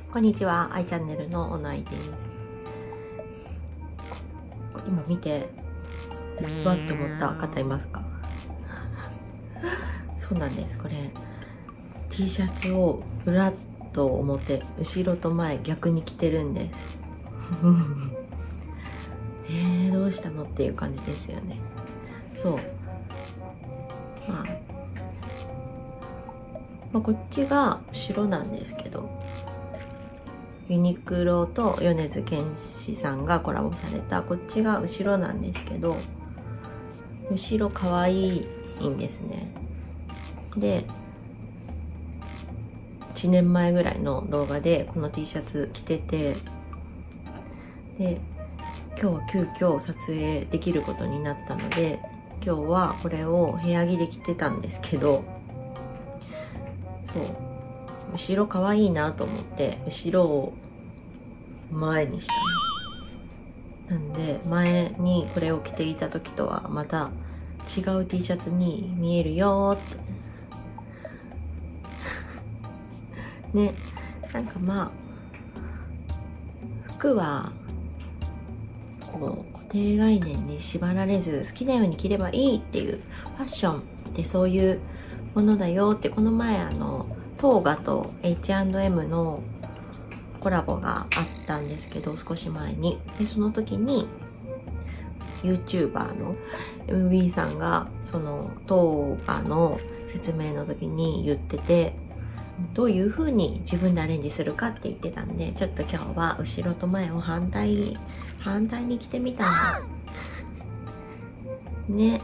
こんにちは、アイチャンネルのおないです。今見て、わって思った方いますか？そうなんです。これ T シャツを裏と表、後ろと前逆に着てるんです。どうしたのっていう感じですよね。そう。こっちが後ろなんですけど、ユニクロと米津玄師さんがコラボされたこっちが後ろなんですけど、後ろ可愛いんですね。で、1年前ぐらいの動画でこの T シャツ着てて、で今日は急遽撮影できることになったので、今日はこれを部屋着で着てたんですけど、そう後ろ可愛いなと思って後ろを前にしたの。なんで前にこれを着ていた時とはまた違う T シャツに見えるよってね。なんか服はこう固定概念に縛られず好きなように着ればいいっていう、ファッションってそういうものだよって、この前トーガと H&M のコラボがあったんですけど、少し前に。でその時に YouTuber の MB さんがそのトーガの説明の時に言ってて、どういう風に自分でアレンジするかって言ってたんで、ちょっと今日は後ろと前を反対に着てみたんだね。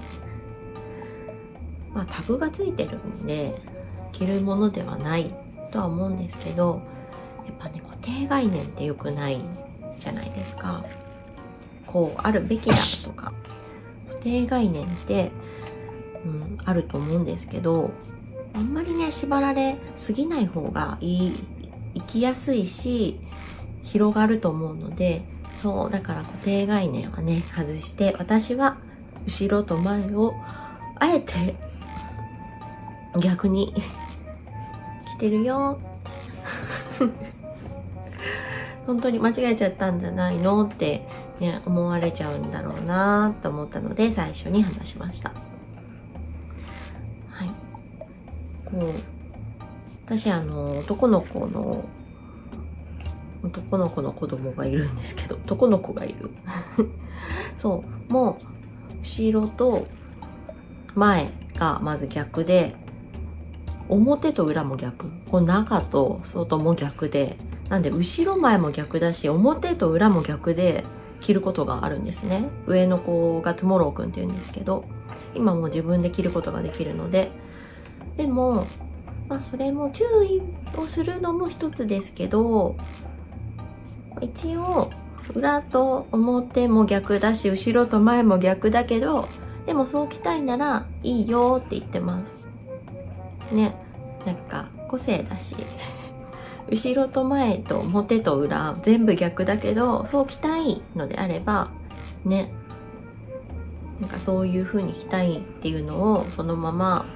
タグがついてるんで着るものではないとは思うんですけど、やっぱね、固定概念って良くないじゃないですか。こうあるべきだとか固定概念って、あると思うんですけど、あんまりね縛られすぎない方が生きやすいし広がると思うので、そうだから固定概念はね外して、私は後ろと前をあえて逆に着てるよ本当に間違えちゃったんじゃないのってね思われちゃうんだろうなと思ったので、最初に話しました。はい。こう私男の子の子供がいるんですけど、男の子がいるそうもう後ろと前がまず逆で、表と裏も逆、こう中と外も逆で、なんで後ろ前も逆だし表と裏も逆で着ることがあるんですね。上の子がトゥモローくんっていうんですけど、今もう自分で着ることができるので。でもそれも注意をするのも一つですけど、一応裏と表も逆だし後ろと前も逆だけど、でもそう着たいならいいよって言ってますね。なんか個性だし後ろと前と表と裏全部逆だけど、そう着たいのであればね、なんかそういう風に着たいっていうのをそのまま、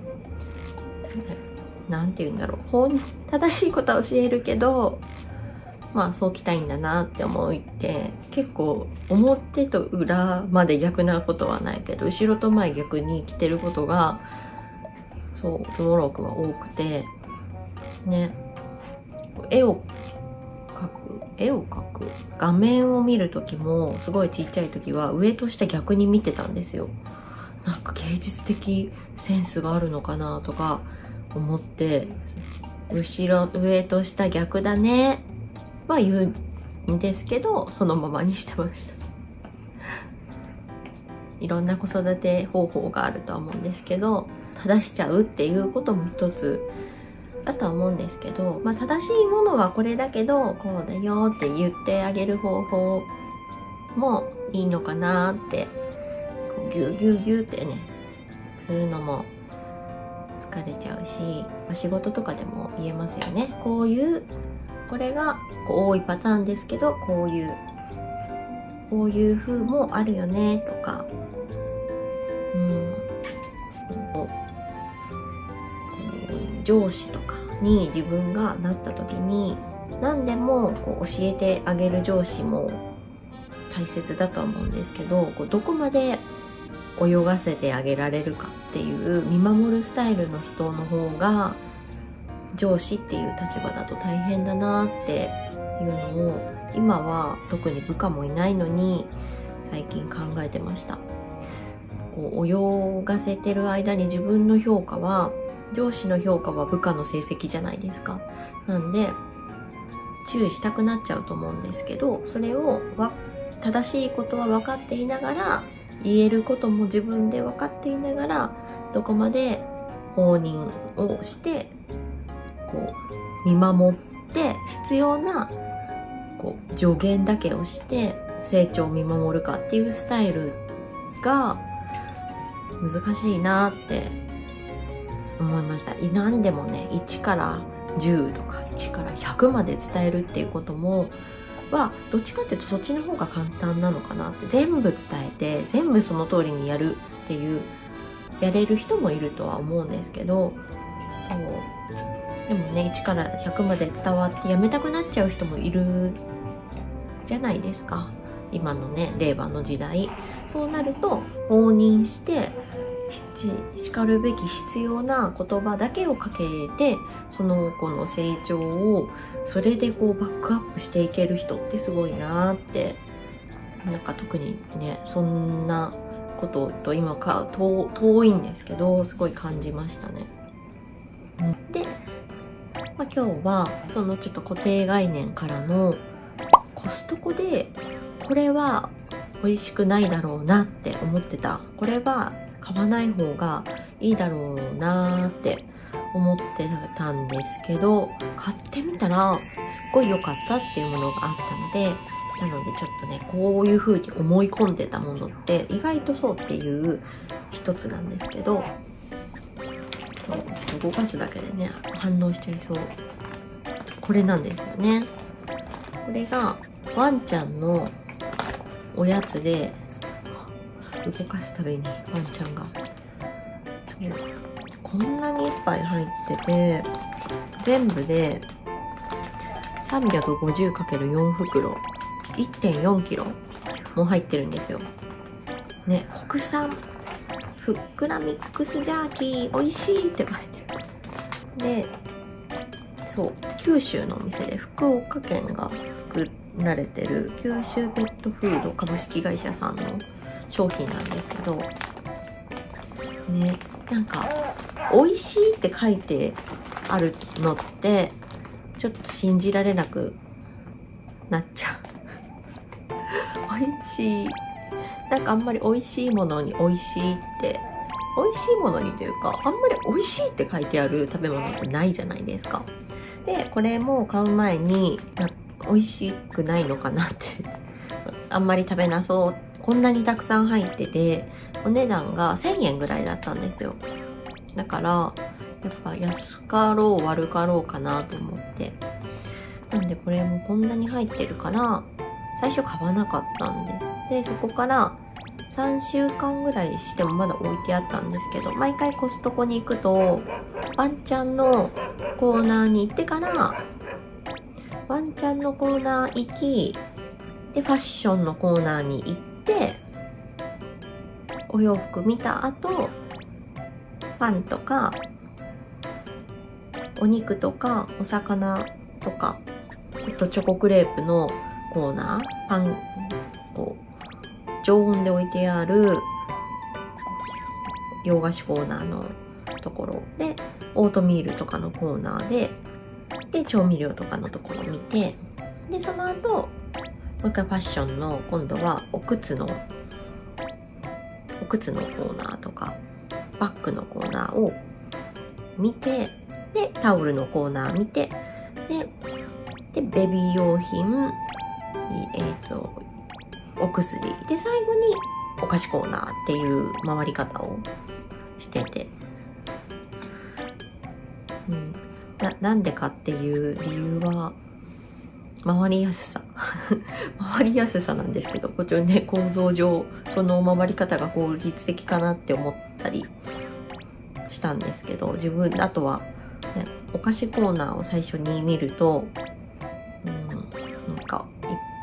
なんて言うんだろう、正しいことは教えるけど、そう着たいんだなって思って、結構表と裏まで逆なことはないけど後ろと前逆に着てることがトゥモローくんは多くてね。絵を描く画面を見る時もすごいちっちゃい時は上と下逆に見てたんですよ。なんか芸術的センスがあるのかなとか思って、上と下逆だねは言うんですけど、そのままにしてました。いろんな子育て方法があるとは思うんですけど、正しちゃうっていうことも一つだとは思うんですけど、正しいものはこれだけどこうだよって言ってあげる方法もいいのかなって、こうギュギュギュってねするのも疲れちゃうし、仕事とかでも言えますよね。これが多いパターンですけど、こういう風もあるよねとか、上司とかに自分がなった時に何でもこう教えてあげる上司も大切だとは思うんですけど、こうどこまで泳がせてあげられるかっていう見守るスタイルの人の方が上司っていう立場だと大変だなっていうのを今は特に部下もいないのに最近考えてました。こう泳がせてる間に自分の評価は、上司の評価は部下の成績じゃないですか。なんで注意したくなっちゃうと思うんですけど、それを正しいことは分かっていながら、言えることも自分で分かっていながら、どこまで放任をしてこう見守って必要なこう助言だけをして成長を見守るかっていうスタイルが難しいなって思いました。何でもね、1から10とか1から100まで伝えるっていうこともどっちかっていうとそっちの方が簡単なのかなって。全部伝えて全部その通りにやるっていうやれる人もいるとは思うんですけど、そうでもね、1から100まで伝わってやめたくなっちゃう人もいるじゃないですか、今のね令和の時代。そうなると放任して叱るべき必要な言葉だけをかけて、その子の成長をそれでこうバックアップしていける人ってすごいなーって、なんか特にねそんなことと今か遠いんですけどすごい感じましたね。で、今日はそのちょっと固定概念からのコストコでこれは美味しくないだろうなって思ってた、これは買わない方がいいだろうなーって思ってたんですけど、買ってみたらすっごい良かったっていうものがあったので、なのでちょっとねこういう風に思い込んでたものって意外とそうっていう一つなんですけど、そうちょっと動かすだけでね反応しちゃいそう。これなんですよね。これがワンちゃんのおやつで、動かすたびにワンちゃんがこんなにいっぱい入ってて、全部で 350×4 袋 1.4 キロも入ってるんですよね。国産ふっくらミックスジャーキー美味しいって書いてる。で、そう九州のお店で福岡県が作られてる九州ペットフード株式会社さんの商品なんですけどね、なんか美味しいって書いてあるのってちょっと信じられなくなっちゃう美味しい、なんかあんまり美味しいものに美味しいって美味しいものにというか、あんまり美味しいって書いてある食べ物ってないじゃないですか。でこれも買う前に美味しくないのかなってあんまり食べなそう、こんなにたくさん入っててお値段が1000円ぐらいだったんですよ。だからやっぱ安かろう悪かろうかなと思って、なんでこれもこんなに入ってるから最初買わなかったんです。でそこから3週間ぐらいしてもまだ置いてあったんですけど、毎回コストコに行くとワンちゃんのコーナーに行ってからワンちゃんのコーナー行きでファッションのコーナーに行ってお洋服見た後パンとかお肉とかお魚とかあとチョコクレープのコーナー、パンこう常温で置いてある洋菓子コーナーのところでオートミールとかのコーナーで調味料とかのところを見て、でその後もう一回ファッションの今度はお靴のコーナーとかバッグのコーナーを見て、でタオルのコーナー見て、でベビー用品、お薬で最後にお菓子コーナーっていう回り方をしてて、なんでかっていう理由は回りやすさ回りやすさなんですけど、こっちのね構造上その回り方が効率的かなって思ったりしたんですけど、あとは、ね、お菓子コーナーを最初に見ると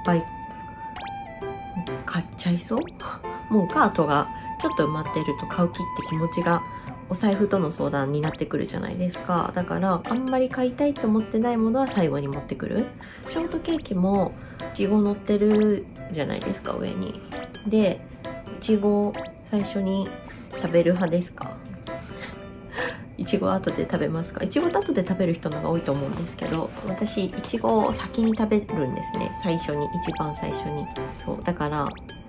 ぱい買っちゃいそうもうカートがちょっと埋まってると買う気って気持ちがお財布との相談になってくるじゃないですか。だからあんまり買いたいと思ってないものは最後に持ってくる。ショートケーキもいちご乗ってるじゃないですか、上に。でいちご最初に食べる派ですか？いちご後で食べますか？いちご後で食べる人の方が多いと思うんですけど、私いちごを先に食べるんですね。最初に、一番最初に。そうだからなん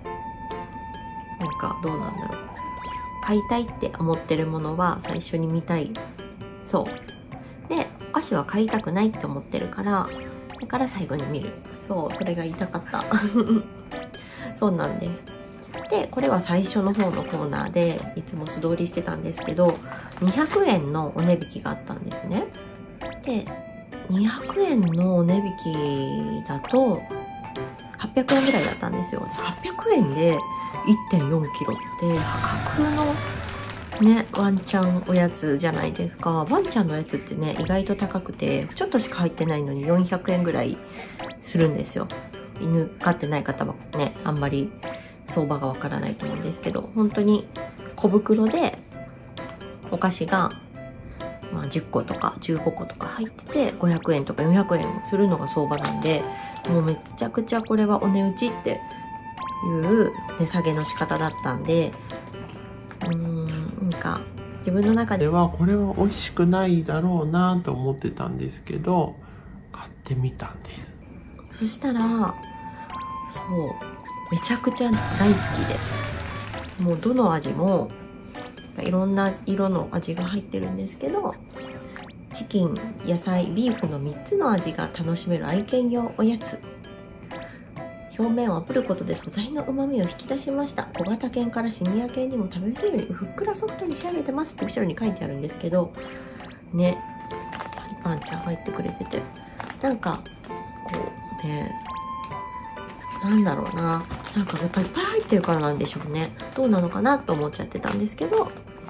かどうなんだろう、買いたいって思ってるものは最初に見たい。そうで、お菓子は買いたくないって思ってるから、だから最後に見る。そう、それが言いたかったそうなんです。でこれは最初の方のコーナーでいつも素通りしてたんですけど、200円のお値引きがあったんですね。で200円のお値引きだと800円ぐらいだったんですよ。800円で 1.4 キロって破格のね、ワンちゃんおやつじゃないですか。ワンちゃんのおやつってね、意外と高くてちょっとしか入ってないのに400円ぐらいするんですよ。犬飼ってない方はね、あんまり相場がわからないと思うんですけど、本当に小袋でお菓子が、10個とか15個とか入ってて500円とか400円するのが相場なんで、もうめちゃくちゃこれはお値打ちっていう値下げの仕方だったんで、なんか自分の中ではこれは美味しくないだろうなと思ってたんですけど、買ってみたんです。 そしたらそうめちゃくちゃ大好きで、もうどの味もいろんな色の味が入ってるんですけど、チキン、野菜、ビーフの3つの味が楽しめる愛犬用おやつ。表面を炙ることで素材の旨味を引き出しました。小型犬からシニア犬にも食べやすいようにふっくらソフトに仕上げてますって後ろに書いてあるんですけどね、ワンちゃん入ってくれてて、なんかこうね、なんだろうな、なんかやっぱりいっぱい入ってるからなんでしょうね。どうなのかなと思っちゃってたんですけど、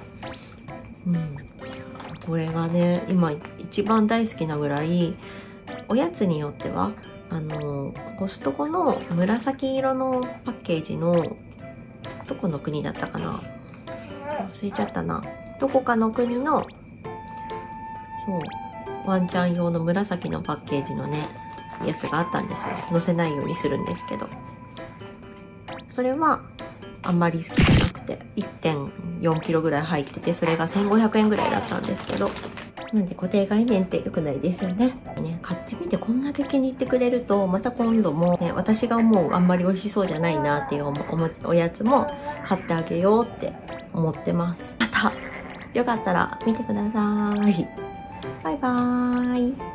これがね今一番大好きなぐらい、おやつによってはコストコの紫色のパッケージの、どこの国だったかな、忘れちゃったな、どこかの国のそうワンちゃん用の紫のパッケージのねやつがあったんですよ。載せないようにするんですけど、それはあんまり好きじゃなくて 1.4 キロぐらい入ってて、それが1500円ぐらいだったんですけど、なんで固定概念って良くないですよね。買ってみてこんだけ気に入ってくれると、また今度も、ね、私が思うあんまり美味しそうじゃないなっていうおやつも買ってあげようって思ってます。またよかったら見てください。バイバーイ。